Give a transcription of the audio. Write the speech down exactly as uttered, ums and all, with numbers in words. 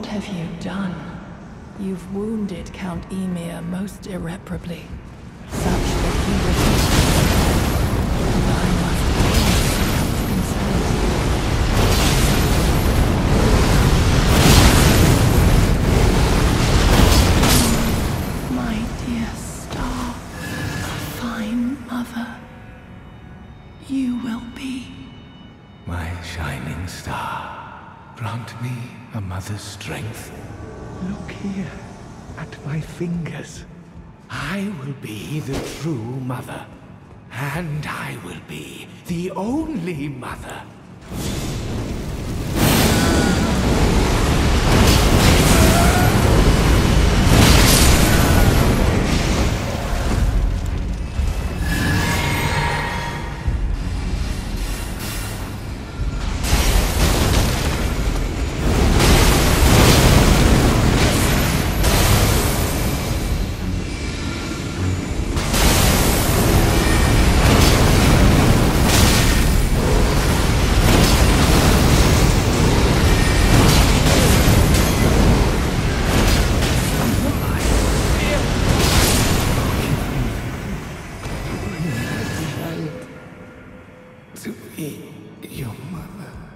What have you done? You've wounded Count Emir most irreparably, such that he refuses and I must always have consent. My dear star, a fine mother, you will be. My shining star, grant me a mother's strength. Look here, at my fingers. I will be the true mother. And I will be the only mother. To be your mother.